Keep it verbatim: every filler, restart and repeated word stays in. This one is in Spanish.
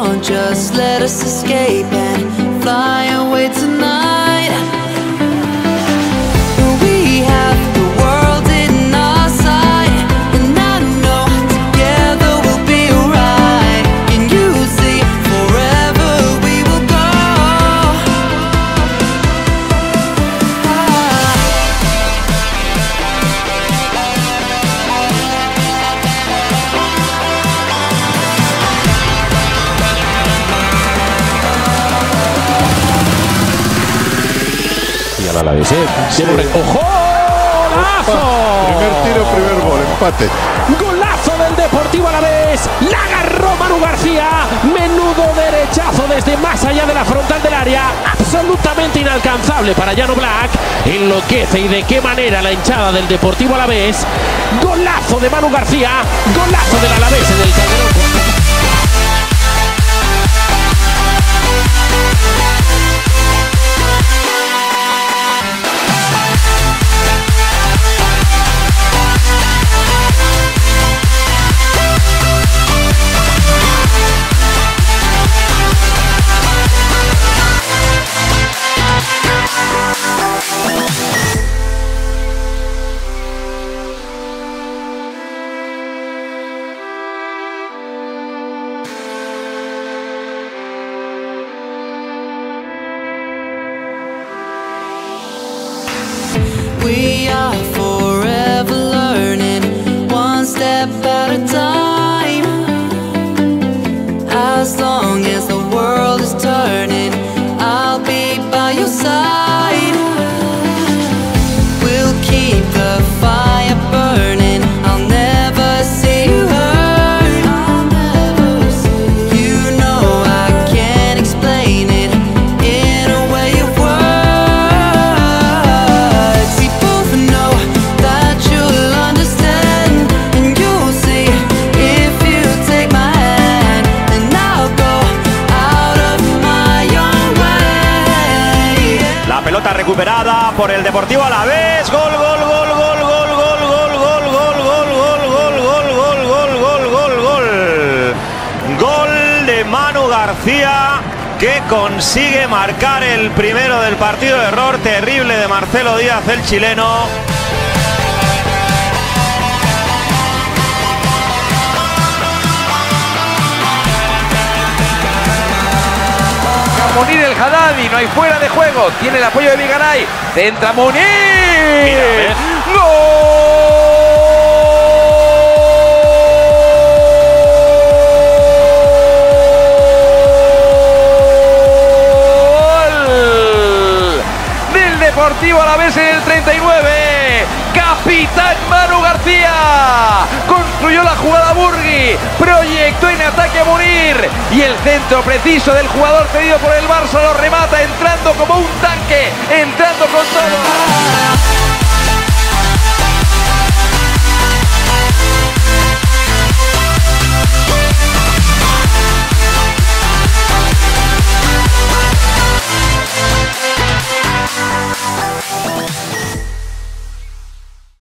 on, just let us escape and fly away tonight. We have the world in our sight, and I know together we'll be alright. Can you see forever we will go? Y al Alavés, ¿eh? Sí. ¡Ojo! ¡Golazo! Primer tiro, primer gol, empate. ¡Golazo del Deportivo Alavés! ¡La agarró Manu García! Menudo derechazo desde más allá de la frontal del área. Absolutamente inalcanzable para Jan Oblak. Enloquece y de qué manera la hinchada del Deportivo Alavés. ¡Golazo de Manu García! ¡Golazo del Alavés en el Calderón! We are forever learning, one step at a time. As long as the world is turning, I'll be by your side. We'll keep the fire burning, I'll never see you hurt. You know I can't explain it in a way of words. Pelota recuperada por el Deportivo Alavés. Gol, gol, gol, gol, gol, gol, gol, gol, gol, gol, gol, gol, gol, gol, gol, gol, gol, gol. Gol de Manu García, que consigue marcar el primero del partido. Error terrible de Marcelo Díaz, el chileno. Munir el Haddadi, no hay fuera de juego, tiene el apoyo de Vigaray, centra Munir. Mira, ¡Gol! Del Deportivo Alavés en el treinta y nueve. Capitán Manu García construyó la jugada Burgui, proyectó en ataque a Munir y el centro preciso del jugador cedido por el Barça lo remata entrando como un tanque, entrando con todo.